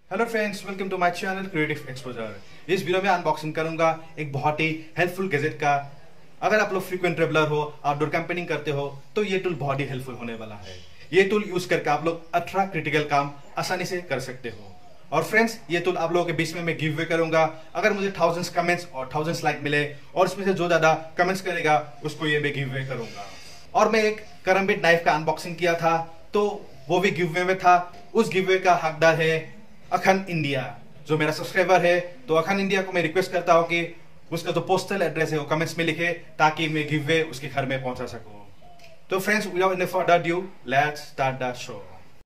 Hello friends, welcome to my channel creative exposure. इस video में unboxing करूंगा एक बहुत ही हेल्पफुल गैजेट का। अगर आप लोग फ्रीक्वेंट ट्रेवलर हो, आउटडोर कैंपेनिंग करते हो, तो ये टूल बहुत ही हेल्पफुल होने वाला है। ये टूल यूज करके आप लोग 18 क्रिटिकल काम आसानी से कर सकते हो। और फ्रेंड्स, ये टूल आप लोगों के बीच में मैं गिव अवे करूंगा। अगर मुझे 1000 कमेंट्स और 1000 लाइक मिले और इसमें से जो ज्यादा कमेंट्स करेगा उसको ये मैं गिव अवे करूंगा। और मैं एक करम्बिट नाइफ का अनबॉक्सिंग किया था, तो वो भी गिव अवे में था। उस गिव अवे का हकदार है अखन इंडिया, जो मेरा सब्सक्राइबर है। तो अखन इंडिया को मैं रिक्वेस्ट करता हूँ कि उसका जो पोस्टल एड्रेस है वो कमेंट्स में लिखे, ताकि मैं गिव अवे उसके घर में पहुंचा सकूं। तो friends, without any further due, let's start the show.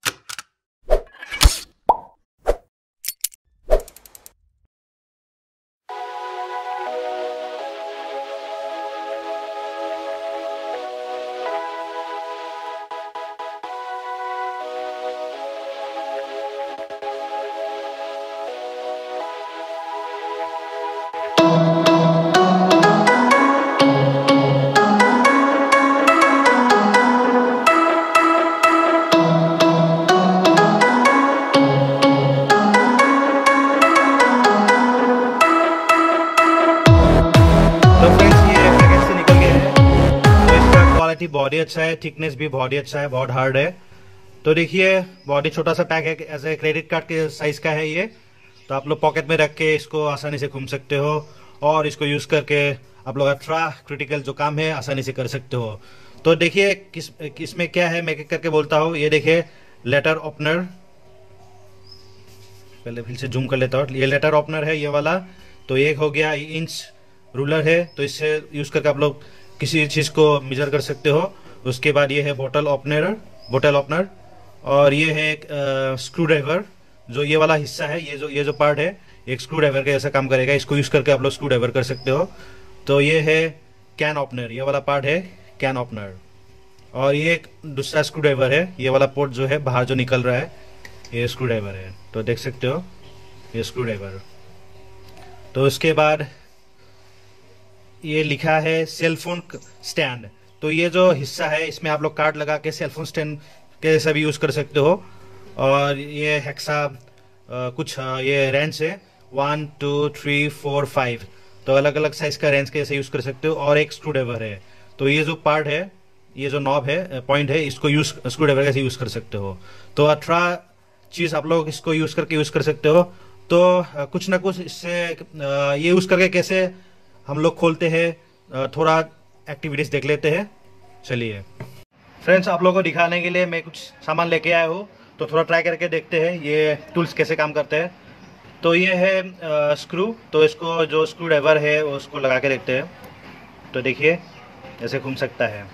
Body अच्छा है, थिकनेस भी बॉडी अच्छा है, बहुत हार्ड है। तो देखिए, बॉडी छोटा सा पैक है, ऐसे क्रेडिट कार्ड के साइज का है ये। तो आप लोग पॉकेट में रख के इसको आसानी से घूम सकते हो, और इसको यूज करके आप लोग 18 क्रिटिकल जो काम है आसानी से कर सकते हो। तो देखिए किसमें क्या है, मैं एक करके बोलता हूँ। ये देखिए, लेटर ओपनर, पहले फिर से जूम कर लेता हूँ। ये लेटर ओपनर है, ये वाला। तो एक हो गया इंच रूलर है, तो इससे यूज करके आप लोग किसी चीज को मेजर कर सकते हो। उसके बाद ये है बोतल ओपनर, और ये है एक स्क्रू ड्राइवर। जो ये वाला हिस्सा है, ये जो पार्ट है, एक स्क्रू ड्राइवर का ऐसा काम करेगा। इसको यूज करके आप लोग स्क्रू ड्राइवर कर सकते हो। तो ये है कैन ओपनर, ये वाला पार्ट है कैन ओपनर। और ये एक दूसरा स्क्रू ड्राइवर है, ये वाला पोर्ट जो है बाहर जो निकल रहा है, ये स्क्रू ड्राइवर है। तो देख सकते हो, ये स्क्रू ड्राइवर। तो उसके बाद ये लिखा है सेलफोन स्टैंड। तो ये जो हिस्सा है, इसमें आप लोग कार्ड लगा के सेलफोन स्टैंड के जैसा भी यूज कर सकते हो। और ये हेक्सा ये रेंज है 1 2 3 4 5। तो अलग अलग साइज का रेंज के जैसे यूज कर सकते हो। और एक स्क्रू ड्राइवर है। तो ये जो पार्ट है, ये जो नॉब है, पॉइंट है, इसको स्क्रू ड्राइवर कैसे यूज कर सकते हो। तो 18 चीज आप लोग इसको यूज कर सकते हो। तो कुछ ना कुछ इससे ये यूज करके कैसे हम लोग खोलते हैं, थोड़ा एक्टिविटीज देख लेते हैं। चलिए फ्रेंड्स, आप लोगों को दिखाने के लिए मैं कुछ सामान लेके आया हूँ, तो थोड़ा ट्राई करके देखते हैं ये टूल्स कैसे काम करते हैं। तो ये है स्क्रू। तो इसको जो स्क्रू ड्राइवर है वो उसको लगा के देखते हैं। तो देखिए, ऐसे घूम सकता है।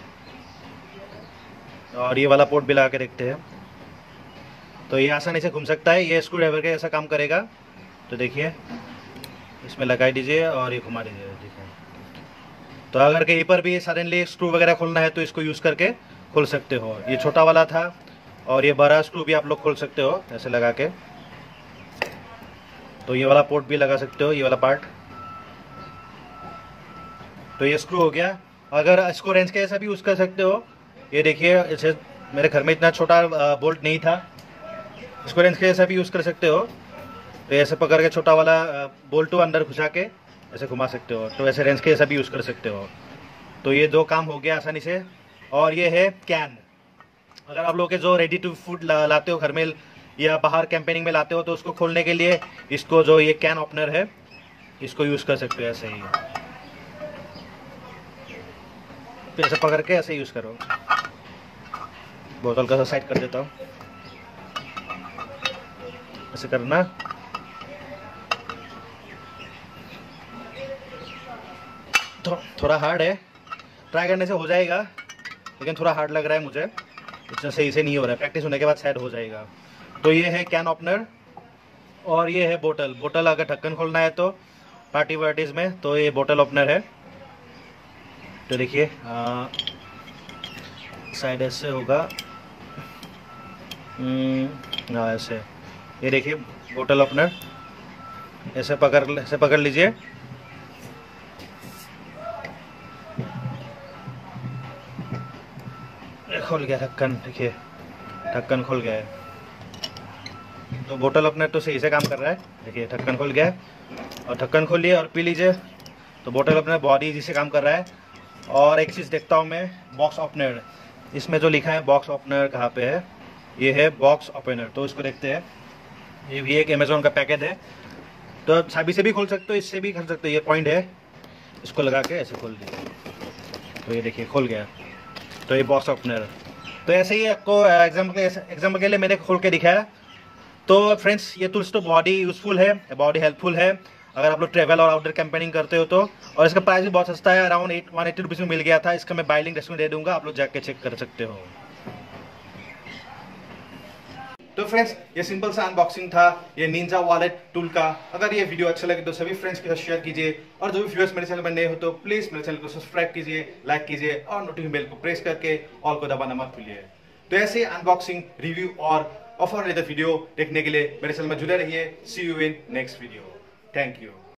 और ये वाला पोर्ट भी लगा के देखते हैं। तो ये आसानी से घूम सकता है, ये स्क्रू ड्राइवर का ऐसा काम करेगा। तो देखिए, इसमें लगा दीजिए और ये घुमा दीजिए। देखिए, तो अगर कहीं पर भी सडनली स्क्रू वगैरह खोलना है तो इसको यूज करके खोल सकते हो। ये छोटा वाला था, और ये बड़ा स्क्रू भी आप लोग खोल सकते हो ऐसे लगा के। तो ये वाला पोर्ट भी लगा सकते हो, ये वाला पार्ट। तो ये स्क्रू हो गया। अगर इसको रेंज के ऐसा भी यूज कर सकते हो। ये देखिए, ऐसे मेरे घर में इतना छोटा बोल्ट नहीं था, इसको रेंज के ऐसा भी यूज कर सकते हो। तो ऐसे पकड़ के छोटा वाला बोल्ट को अंदर घुसा के ऐसे घुमा सकते हो। तो ऐसे रेंज के ऐसा भी यूज़ कर सकते हो। तो ये दो काम हो गया आसानी से। और ये है कैन। अगर आप लोग के जो रेडी टू फूड लाते हो घर में या बाहर कैंपेनिंग में लाते हो, तो उसको खोलने के लिए इसको जो ये कैन ओपनर है, इसको यूज़ कर सकते हो। ऐसे ही तो ऐसे पकड़ के ऐसे यूज़ करो। बोतल का साइड कर देता हूँ, ऐसे करना। तो थोड़ा हार्ड है, ट्राई करने से हो जाएगा, लेकिन थोड़ा हार्ड लग रहा है मुझे। इतना सही से नहीं हो रहा है, प्रैक्टिस होने के बाद शायद हो जाएगा। तो ये है कैन ओपनर, और ये है बोतल अगर ढक्कन खोलना है तो पार्टी वार्टीज में, तो ये बोतल ओपनर है। तो देखिए, साइड ऐसे होगा, ऐसे। ये देखिए बोतल ओपनर, ऐसे पकड़ लीजिए। खोल गया ढक्कन, देखिए ढक्कन खुल गया है। तो बोतल ओपनर तो सही से काम कर रहा है। देखिए ढक्कन खुल गया है और ढक्कन खोलिए और पी लीजिए। तो बोतल ओपनर बहुत ईजी से काम कर रहा है। और एक चीज़ देखता हूँ मैं, बॉक्स ओपनर, इसमें जो लिखा है बॉक्स ओपनर कहाँ पे है, ये है बॉक्स ओपनर। तो इसको देखते हैं। ये भी एक अमेजोन का पैकेट है। तो चाबी से भी खोल सकते हो, इससे भी खोल सकते हो। ये पॉइंट है, इसको लगा के ऐसे खोल दीजिए। तो ये देखिए खुल गया। तो ये बॉक्स ओपनर। तो ऐसे ही आपको एग्जाम्पल के लिए मैंने खोल के दिखाया। तो फ्रेंड्स ये टूल्स तो बहुत ही यूज़फुल है, बहुत ही हेल्पफुल है अगर आप लोग ट्रैवल और आउटडोर कैंपेनिंग करते हो तो। और इसका प्राइस भी बहुत सस्ता है, अराउंड 180 रुपीज़ में मिल गया था। इसका मैं बाय लिंक डिस्क्रिप्शन दे दूंगा, आप लोग जाके चेक कर सकते हो। तो फ्रेंड्स ये सिंपल सा अनबॉक्सिंग था ये निंजा वॉलेट टूल का। अगर ये वीडियो अच्छा लगे तो सभी फ्रेंड्स के साथ शेयर कीजिए। और जो भी व्यूअर्स मेरे चैनल पर नए हो तो प्लीज मेरे चैनल को सब्सक्राइब कीजिए, लाइक कीजिए और नोटिफिकेशन बेल को प्रेस करके ऑल को दबाना मत भूलिए। तो ऐसे अनबॉक्सिंग, रिव्यू और ऑफर रिलेटेड वीडियो देखने के लिए मेरे चैनल में जुड़े रहिए। See you in next video. Thank you.